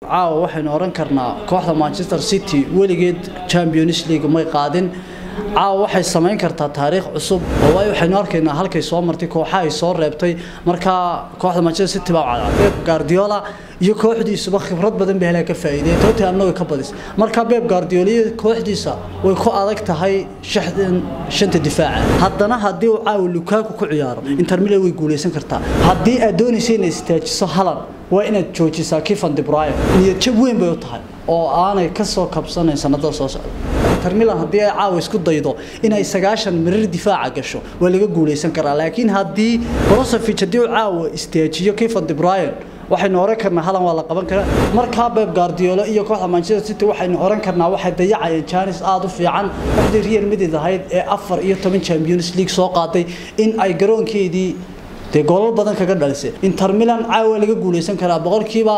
caawa waxaynu oran karnaa kooxda Manchester City weligeed Champions League may qaadin caawa waxay sameyn kartaa taariikh cusub oo waxaynu arkaynaa halkay soo martay kooxaha ay soo reebtay marka kooxda Manchester City baa caawa Pep Guardiola iyo kooxdiisa khibrad badan bay ka faa'iideeyay Tottenham way ka badis marka Pep Guardiola kooxdiisa way ku adag tahay shanta difaac haddana hadii uu caawa Lukaku ku ciyaaro Inter Milan way guuleysan kartaa hadii aad doonayso inay istaajiso Haaland waa inaad joojisaa Kevin De Bruyne niyad jab weyn bay u tahay oo aanay ka soo kabsanayn sanadada soo socda Inter Milan hadii ay caawa isku daydo inay 90 mirir difaac gasho waa laga guuleysan karaa laakiin hadii Brozovic hadii uu caawa istaajiyo Kevin De Bruyne waxaynu oran karnaa Haaland waa la qaban karaa marka Pep Guardiola iyo kooxda Manchester City waxaynu oran karnaa waxay dayacayeen chance aad u fiican waqti Real Madrid ahayd ee 14 Champions League soo qaaday in ay garoonkeedii gool badan kaga dhalisay Inter Milan caawa laga guuleysan karaa boqolkiiba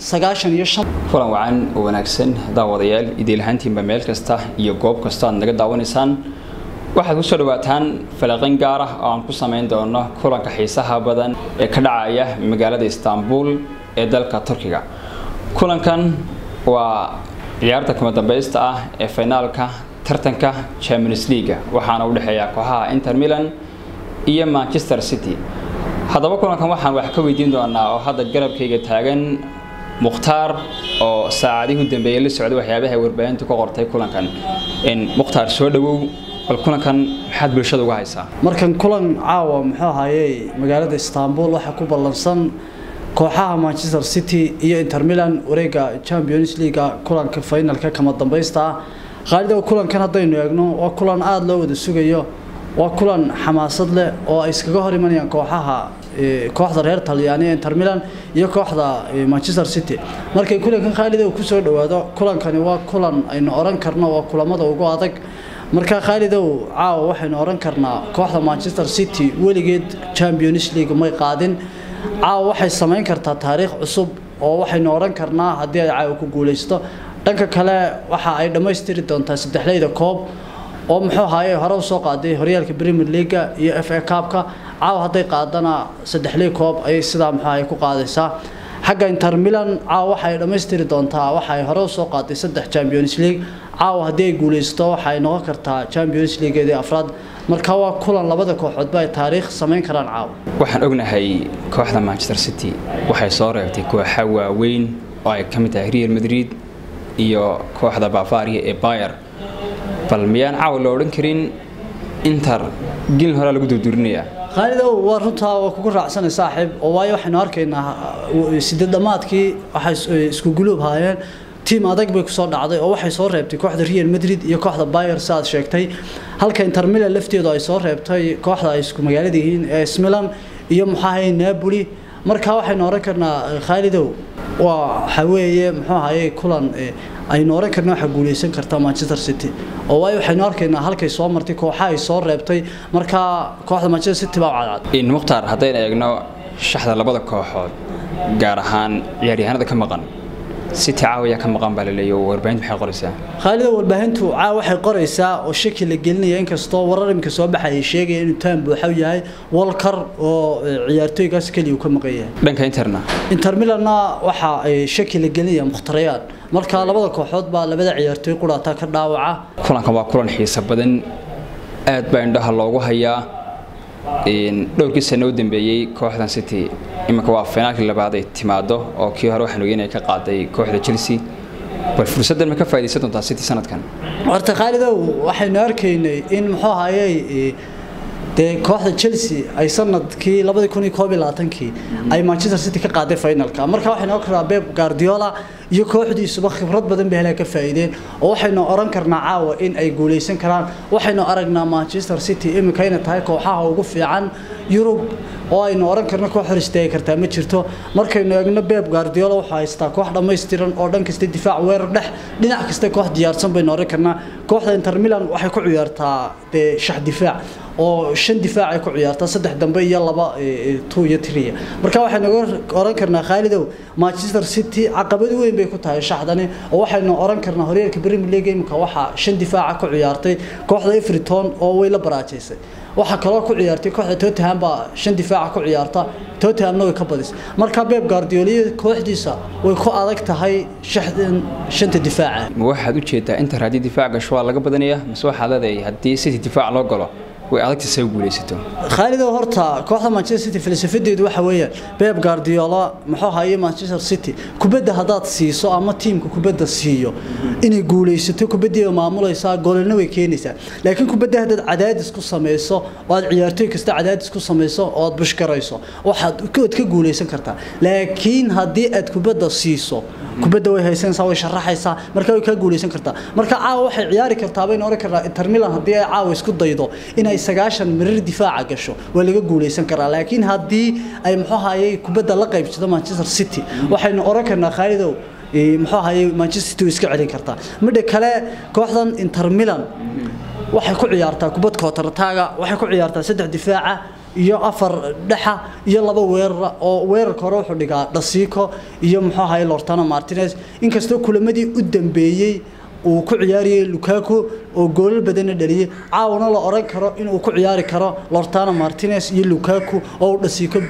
95 kulan wacan oo wanaagsan daawadayaal idil ahaantiinba meel kasta iyo goob kasta aad naga daawanaysaan waxaad ku soo dhawaataan falaqan gaar ah oo aan ku sameyn doono kulanka xiisaha badan ee ka dhacaya magaalada Istanbul ee dalka Turkiga kulankan waa ciyaarta kama dambaysta ah ee finaalka tartanka Champions League waxaana u dhaxeeya kooxaha Inter Milan iyo Manchester City haddaba kulankan waxaan wax ka weydiin doonaa oo hadda garabkayga taagan Mukhtaar oo saacadihi u dambeeyay la socday waxyaabaha warbaahintu ka qortay kulankan in Mukhtaar soo dhawow bal kulankan maxaad bulshada uga haysaa markan kulan caawa muxuu ahaayay magaalada Istanbul waxa ku ballansan kooxaha Manchester City iyo Inter Milan wareega Champions League kulanka finalka kama dambaysta qaalido kulankan hadaynu eegno waa kulan aad loo wada sugayo waa kulan xamaasad leh oo ay iskaga hor imanayaan kooxda reer Talyaani Inter Milan iyo kooxda Manchester City markay kulankan Khalid uu ku soo dhawaado kulankani waa kulan aynu oran karno waa kulamada ugu adag marka Khalid uu caawa waxaynu oran karnaa kooxda Manchester City weligeed Champions League may qaadin caawa waxay sameyn kartaa taariikh cusub oo waxaynu oran karnaa hadii ay caawa ku guuleysto dhanka kale waxa ay dhameystiri doontaa saddexleyda koob oo muxuu ahaayay hore u soo qaaday horyaalka Premier League iyo FA Cup-ka caawa haday qaadana saddexley koob ay sida muxuu ahaayay ku qaadaysaa xagga Inter Milan caawa waxay dhameystiri doontaa waxay hore u soo qaaday 3 Champions League caawa hadii ay guuleysto waxay noqon kartaa Champions League-da afraad marka waa kulan labada kooxood bay taariikh sameyn karaan caawa waxaan ognahay kooxda Manchester City waxay soo reebtay kooxo waaweyn oo ay kamid tahay Real Madrid iyo kooxda Bavaria ee Bayern bal miyaan caawa loo oran karin Inter gil hore lagu durdurnaya Khalid waa runta oo kugu raacsanay saaxiib oo waayo waxaan arkaynaa sidii dhamaadkii waxay isku guluub haayeen team adag bay ku soo dhacday oo waxay soo reebtay kooxda Real Madrid iyo kooxda Bayern saad sheegtay halka Inter Milan lafteedu ay soo reebtay kooxda ay isku magaalada yihiin AS Milan iyo maxay Napoli marka waxaan oran karnaa Khalid waxa weeye muxuu ahaayay kulan ay oran karnaa waxa guuleysan karta Manchester City oo waxaynu arkaynaa halkay soo martay kooxaha ay soo reebtay marka kooxda Manchester City baa cad in Mukhtaar hadeen eegno shaxda labada kooxood gaar ahaan ciyaaryahanada ka maqan City caawiya ka maqan baa leeyahay warbaahintu waxay qoraysaa Khalid warbaahintu waxay qoraysaa oo shaki la gelinaya in kastoo wararka soo baxay sheegay inuu taan buuxo yahay Walker oo ciyaartoygaas kaliya uu ka maqan yahay dhanka Inter Milan waxa ay shaki la gelinaya mukhtarayaan marka labada kooxood baa labada ciyaartoy quraata ka dhaawaca kulankan waa kulan xiiso badan aad baa indhaha loogu hayaa in dhowrkii sano u dambeeyay kooxda City imika waa finaalkii labaad ay timaado oo kii hore waxaan ogeynay ka qaaday kooxda Chelsea bal fursadan ma ka faa'iideysan doontaa City sanadkan horta Khalid waxaynu arkaynay in muxuu ahaayay kooxda Chelsea ay sanadkii 2021 ay Manchester City ka qaaday finalka marka waxaynu oran Pep Guardiola iyo kooxdiisa khibrad badan bay ka faa'iideen oo waxaynu oran karnaa caawa in ay guuleysan karaan waxaynu aragnaa Manchester City imika inay tahay kooxaha ugu fiican Europe oo aynu oran karnaa koox horisteey kartaa ma jirto markaynu eegno Pep Guardiola waxa haystaa koox dhameystiran oo dhan kasta difaac weerar dhinac kasta koox diyaarsan baynu oran karnaa kooxda Inter Milan waxay ku ciyaartaa shax difaac oo 5 difaac ay ku ciyaarta 3 dambe iyo 2 iyo 3 marka waxaan oran karnaa Khaalidow Manchester City caqabad weyn bay ku tahay shaxdani oo waxaan oran karnaa horyaalka Premier League imka waxa 5 difaac ku ciyaartay kooxda Everton oo way la baraajeysay waxa kale oo ku ciyaartay kooxda Tottenham ba 5 difaac ku ciyaarta Tottenham way ka badis marka Pep Guardiola kooxdiisa way ku adag tahay shanta difaac waxaad u jeedaa inta raadi difaac gasho waa laga badanaya mise waxa leedahay hadii City difaac loo galo way adag tahay guuleysato Khaalidow horta kooxda Manchester City filosofiyadeedu waxa weeyaan Pep Guardiola muxuu hayay Manchester City kubadda hadaad siiso ama teamka kubadda siiyo inay guuleysato kubadda maamulaysa goolna way keenaysaa laakiin kubadda hadaad cadaadis ku sameeyso oo aad ciyaartoy kasta cadaadis ku sameeyso oo aad bushkarayso waxaad ka guuleysan kartaa laakiin hadii aad kubadda siiso kubadda way haysanaysaa way sharaxaysaa marka way ka guuleysan kartaa marka caawa waxay ciyaari kartaa bay noqon kartaa Inter Milan hadii ay caawa isku daydo inay 9 marir difaac gasho waa laga guuleysan karaa laakiin hadii ay muxuu hayay kubadda la qaybsado Manchester City waxaynu oran karnaa Khaalidow muxuu hayay Manchester City iska celin kartaa midda kale kooxdan Inter Milan waxay ku ciyaartaa kubad kootartaaga waxay ku ciyaartaa 3 difaaca iyo 4 dhaxa iyo 2 weerar oo weerarka hore wuxuu dhigaa Dasico iyo muxuu hayay Lautaro Martinez inkastoo kulamadii u dambeeyay uu ku ciyaariyay Lukaku oo gool badan dhaliyay caawna la oran karo inuu ku ciyaari karo Lautaro Martinez iyo Lukaku oo Dasico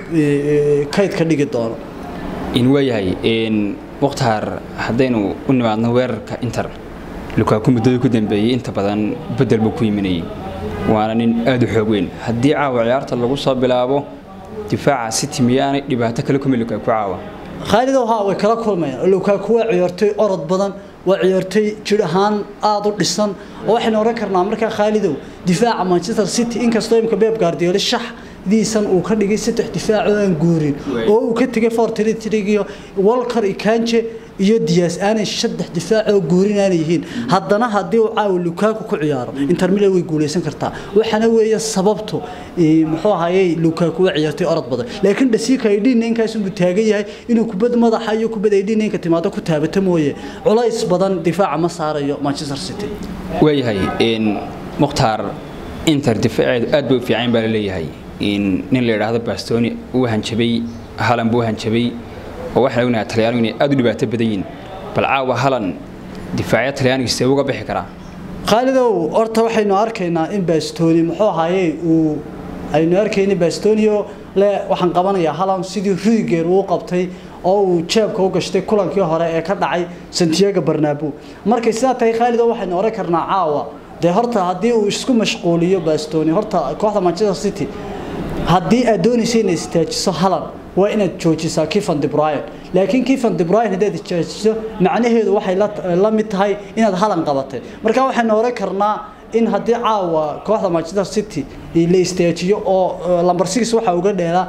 kayd ka dhigi doono in wayahay in waqtar hadaynu u nimaadno weerarka Inter Lukaku muddo ku dambeeyay inta badan bedel buu ku yiminay waana nin aad u xoog weyn hadii caawa ciyaarta lagu soo bilaabo difaaca City miyaanay dhibaato kale ku Lukaku caawa Khaalidow way kala kulmayaan Lukaku waa ciyaartoy orod badan وعيرتي جرهان أضو لسان وإحنا ركرنا أمريكا خالدو دفاع مانشستر سيتي إنك استويم كبيب غارديولا الشح دي سن وكان يجي 6 دفاع جورين وكتجي فور تريجيو والكر إكانشة يدياس أنا شد دفاع جورين أنا يهين هذانا هديو عاول لوكاكو كعياره إنتر ميلان ويقول يسن كرتا وإحنا ويا سببته محو هاي لوكاكو عيارتي أرض بدر لكن دسيك يدين إنك اسم بتاجي هاي إنه كبد ماذا حيو كبد يدين إنك تماذا كتابة مويه علايس بدن دفاع مصاري مانشستر سيتي ويا هاي إن مختار إنتر دفاع أدب في عين باللي هاي إن نلقى هذا باستوني وهنشبي هالن بوهنشبي وواحد لقينا ترياني أدري بعتبدين بالعاوة هالن دفاعات ترياني يستووا بحكرة Khaalidow horta waxaynu arkaynaa in Bastoni muxuu hayay uu aynu arkaynaa Bastonio la waxaan qabanayaa halan sidii Rudiger uu qabtay oo uu jeebka u gashtay kulankii hore ee ka dhacay Santiago Bernabeu markay sidaa tahay Khaalidow waxaynu oran karnaa caawa de horta hadii uu isku mashquuliyo Bastoni horta kooxda Manchester City hadii aad doonayso inay istaajiso halan waa inaad joojisaa Kevin De Bruyne laakiin Kevin De Bruyne hadii aad joojiso macnaheedu waxay la mid tahay inaad halan qabatay marka waxaan oran karnaa in hadii caawa kooxda Manchester City la istaajiyo oo lambar 6 waxa uga dheela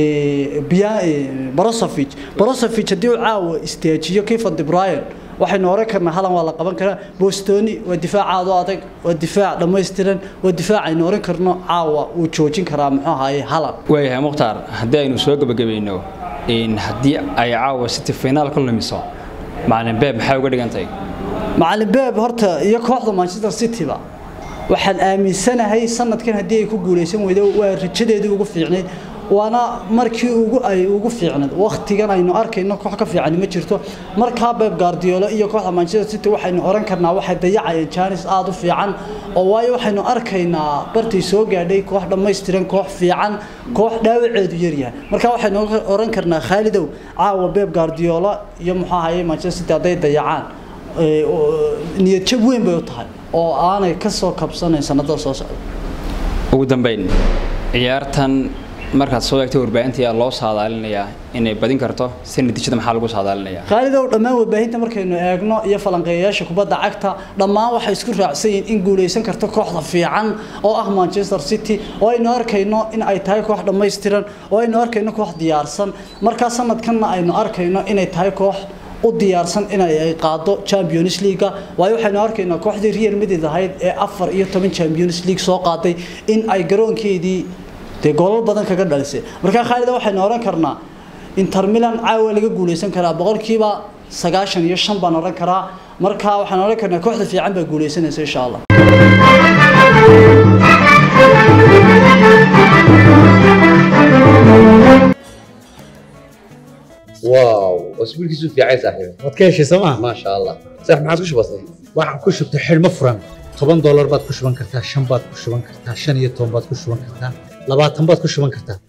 Brozovic hadii uu caawa istaajiyo Kevin De Bruyne waxaynu oran karnaa halan waa la qaban karaa Bastoni waa difaac aad u adag waa difaac dhameystiran waa difaac aynu oran karno caawa uu joojin karaa muxuu hayay halan wayahay Mukhtaar hadii aynu soo gabagabayno in hadii ay caawa City final ku lumiso macallin Pep maxay uga dhigantay macallin Pep horta iyo kooxda Manchester City ba waxaan aaminsanahay sanadkan hadii ay ku guuleysan weydo waa rajadeedu ugu fiicneed وانا markii ugu fiicnad waqtigan aynu arkayno koox ka fiican ma jirto marka Pep Guardiola iyo kooxda Manchester City waxaynu oran karnaa waxay dayacayeen chance aad u fiican oo waayo waxaynu arkaynaa bartii soo gaadhay koox dhameystiran koox fiican koox dhaawaceedu yar yahay marka waxaynu oran karnaa Khaalidow caawa Pep Guardiola iyo muxuu hayay Manchester City haday dayacaan niyad jab weyn bay u tahay oo aanay ka soo kabsanayn sanadada soo socda ugu dambeyn ciyaartan markaad soo eegtay warbaahinta loo saadaalinayaa inay badin karto sanadkiisa maxaa lagu saadaalinayaa Khaalidow dhamaan warbaahinta markaynu eegno iyo falanqeeyaasha kubadda cagta dhamaan waxay isku raacsan yihiin in guuleysan karto kooxda fiican oo ah Manchester City oo aynu arkayno in ay tahay koox dhameystiran oo aynu arkayno koox diyaarsan marka sanadkanna aynu arkayno inay tahay koox u diyaarsan inay qaado Champions League waayo waxaynu arkaynaa kooxdii Real Madrid ahayd ee 4 iyo 10 Champions League soo qaaday in ay garoonkeedii de gool badan kaga dhalisay marka Khaalidow waxaynu oran karnaa Inter Milan caawa laga guuleysan karaa boqolkiiba 95 baan oran karaa marka waxaan oran karnaa kooxda fiican baa guuleysanaysa insha Allah واو واسبوع كيسو في عايز صاحبي waad ka heshay sooma ما شاء الله صح ما عادش بسيط waxaan ku shubtay xidhmo furan $10 baad ku shuban kartaa 5 baad ku shuban kartaa 5 iyo 10 baad ku shuban kartaa 20 baad ku shuban kartaa